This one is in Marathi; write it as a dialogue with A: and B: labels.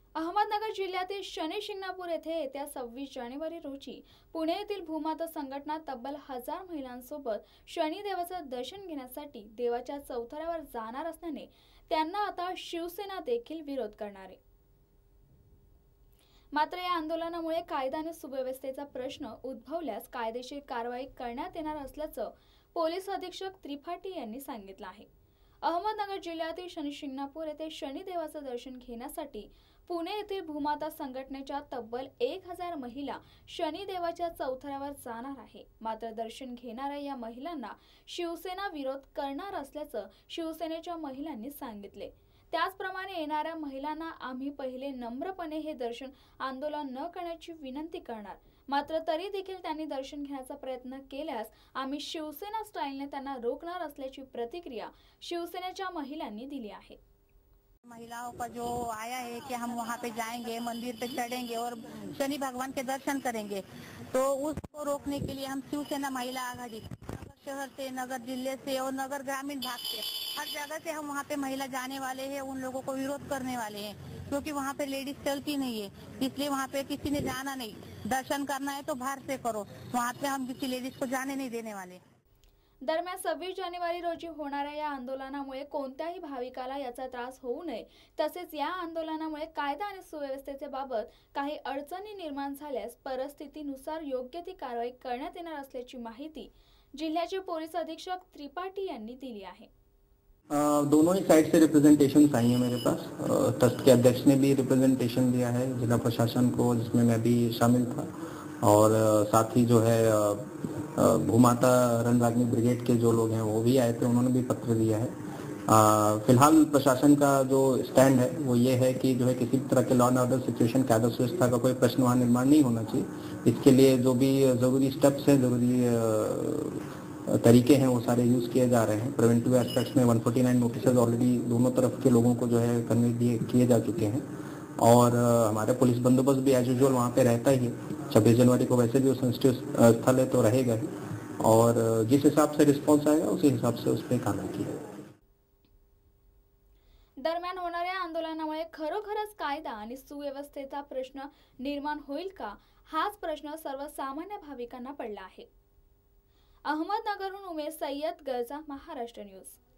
A: अहमदनगर जिल्ह्यातील शनी शिंगणापूर येथे येत्या 26 जानेवारी रोजी पुणे येथील भूमाता संघटना तब्बल 1000 महिलांसोबत शनिदेवाचे दर्शन घेण्यासाठी देवाच्या चौथऱ्यावर जाणार असल्याने त्यांना आता शिवसेना देखील विरोध करणार आहे। मात्र या आंदोलनामुळे कायदा आणि सुव्यवस्थेचा प्रश्न उद्भवल्यास कायदेशीर कारवाई करण्यात येणार असल्याचं पोलीस अधीक्षक त्रिपाठी यांनी सांगितलं आहे। अहमदनगर जिल्ह्यातील शनी शिंगणापूर येथे शनिदेवाचे दर्शन घेण्यासाठी पुणे येथील भूमाता संघटनेच्या तब्बल 1000 महिला शनिदेवाच्या चौथऱ्यावर जाणार आहे। मात्र दर्शन घेणाऱ्या या महिलांना शिवसेना विरोध करणार असल्याचं शिवसेनेच्या महिलांनी सांगितले। त्याचप्रमाणे येणाऱ्या महिलांना आम्ही पहिले नम्रपणे हे दर्शन आंदोलन न करण्याची विनंती करणार, मात्र तरी देखील त्यांनी दर्शन घेण्याचा प्रयत्न केल्यास आम्ही शिवसेना स्टाईलने त्यांना रोखणार असल्याची प्रतिक्रिया शिवसेनेच्या महिलांनी दिली आहे।
B: महिलाओं का जो आया है कि हम वहाँ पे जाएंगे, मंदिर पे चढ़ेंगे और शनि भगवान के दर्शन करेंगे, तो उसको रोकने के लिए हम शिवसेना महिला आघाड़ी नगर शहर से, नगर जिले से और नगर ग्रामीण भाग से हर जगह से हम वहाँ पे महिला जाने वाले हैं। उन लोगों को विरोध करने वाले हैं क्योंकि वहाँ पे लेडीज चलती नहीं है, इसलिए वहाँ पे किसी ने जाना नहीं। दर्शन करना है तो बाहर से करो, वहाँ पे हम किसी लेडीज को जाने नहीं देने वाले।
A: दरम्यान 26 जानेवारी रोजी होणाऱ्या या आंदोलनामुळे कोणत्याही भाविकाला याचा त्रास होऊ नये, तसेच या आंदोलनामुळे कायदा आणि सुव्यवस्थेच्या बाबत काही अडचणी निर्माण झाल्यास परिस्थितीनुसार योग्य ती कारवाई करण्यात येणार असल्याची माहिती जिल्ह्याचे पोलीस अधीक्षक त्रिपाठी यांनी दिली आहे।
C: दोनों ही साइड से रिप्रेजेंटेशन आई है मेरे पास। ट्रस्ट के अध्यक्ष ने भी रिप्रेजेंटेशन दिया है जिला प्रशासन को, जिसमें मैं भी शामिल था, और साथ ही जो है भूमाता रणरागिनी ब्रिगेड के जो लोग हैं वो भी आए थे, उन्होंने भी पत्र दिया है। फिलहाल प्रशासन का जो स्टैंड है वो ये है कि जो है किसी भी तरह के लॉ एंड ऑर्डर सिचुएशन, कायदा सुव्यवस्था का कोई प्रश्न वहाँ निर्माण नहीं होना चाहिए। इसके लिए जो भी जरूरी स्टेप्स हैं, जरूरी तरीके हैं, वो सारे यूज किए जा रहे हैं। प्रिवेंटिव एस्पेक्ट्स में 149 नोटिसेज ऑलरेडी दोनों तरफ के लोगों को जो है कन्वे किए जा चुके हैं, और हमारा पुलिस बंदोबस्त भी एज यूजुअल वहाँ पे रहता ही है। 26 जनवरी को वैसे भी वो सेंसिटिव स्थल है तो रहेगा ही, और जिस हिसाब से रिस्पॉन्स आएगा उसी हिसाब से उस पर कार्रवाई की जाएगी।
A: दरम्यान होणाऱ्या आंदोलनामुळे खरोखरच कायदा आणि सुव्यवस्थेचा प्रश्न निर्माण होईल का, हाच प्रश्न सर्वसामान्य भाविकांना पडला आहे। अहमदनगरहून उमेश सय्यद, गर्जा, महाराष्ट्र न्यूज।